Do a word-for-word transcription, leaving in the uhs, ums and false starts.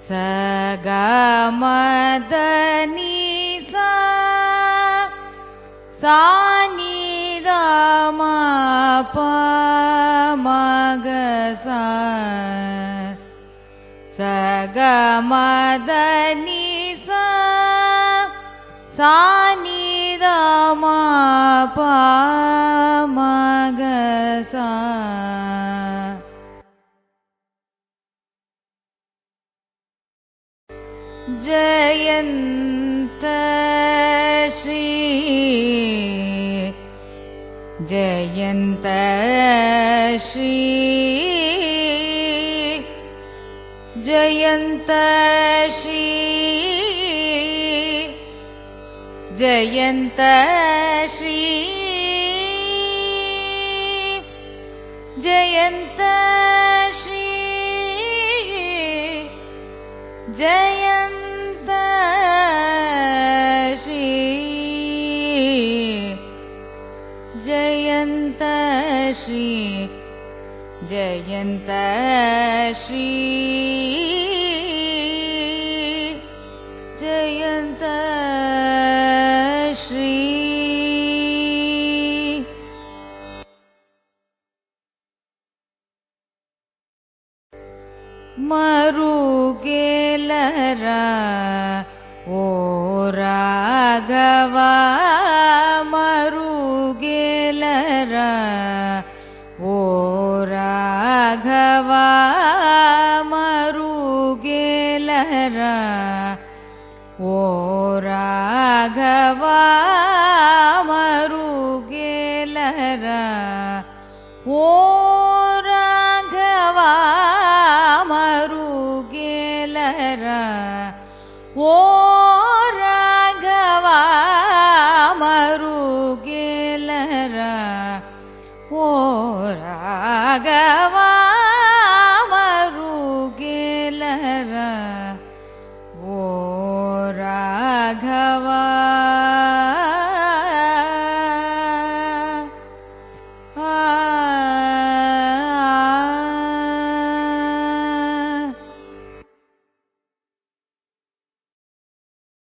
ಸ ಗ ಮ ದ ನಿ ಸ ಸ ನಿ ದ ಮ ಪ ಮ ಗ ಸ ಸ ಗ ಮ ದ ನಿ ಸ ಸ ನಿ ದ ಮ ಪ ಮ ಗ ಸ जयन्त श्री जयन्त श्री जयन्त श्री जयन्त श्री जयन्त श्री जयन्त श्री जयन्त श्री जयन्त श्री जयन्त श्री मरुगेलर ओ राघव मरुगेलर ओ राघव मरुगेलर ओ राघव मरुगेलर ओ राघव मरुगेलर ओ